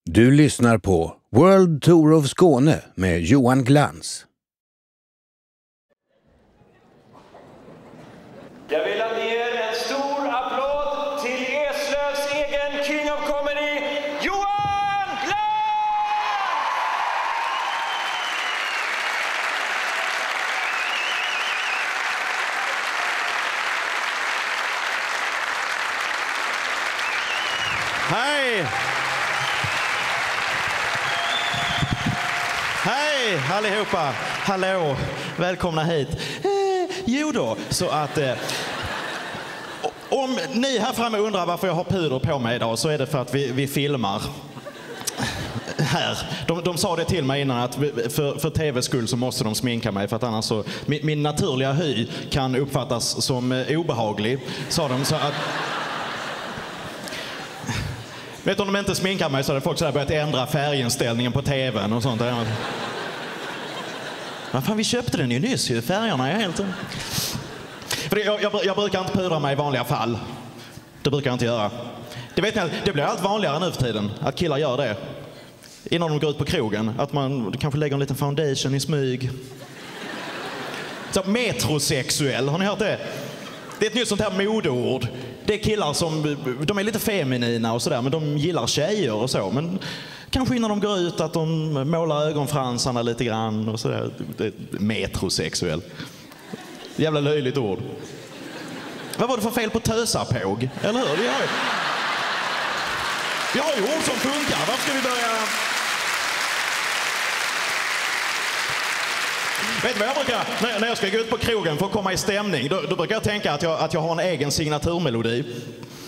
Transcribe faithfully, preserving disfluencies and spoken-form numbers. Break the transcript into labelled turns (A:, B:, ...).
A: Du lyssnar på World Tour of Skåne med Johan Glans.
B: Jag vill att ni ger en stor applåd till Eslövs egen King of Comedy, Johan Glans!
C: Hej! Hej allihopa! Hallå! Välkomna hit. Eh, jo då, så att... Eh, om ni här framme undrar varför jag har puder på mig idag så är det för att vi, vi filmar. Här. De, de sa det till mig innan att för, för tvs skull så måste de sminka mig för att annars så... Min, min naturliga hy kan uppfattas som eh, obehaglig, sa de. Så att... Vet du, om de inte sminkar mig så hade folk så här börjat ändra färginställningen på tvn och sånt där. Ja, fan, vi köpte den ju nyss ju. Färgerna är helt... För jag, jag, jag brukar inte pudra mig i vanliga fall. Det brukar jag inte göra. Det vet ni, det blir allt vanligare nu för tiden att killar gör det. Innan de går ut på krogen. Att man kanske lägger en liten foundation i smyg. Så metrosexuell, har ni hört det? Det är ett nytt sånt här modeord. Det är killar som, de är lite feminina och sådär, men de gillar tjejer och så. Men kanske innan de går ut att de målar ögonfransarna lite grann och sådär. Metrosexuell. Jävla löjligt ord. Vad var det för fel på tösarpåg? Eller hur? Vi har ju, vi har ju ord som funkar. Varför ska vi börja... Vet du vad jag brukar, när jag ska gå ut på krogen för att komma i stämning, då, då brukar jag tänka att jag, att jag har en egen signaturmelodi.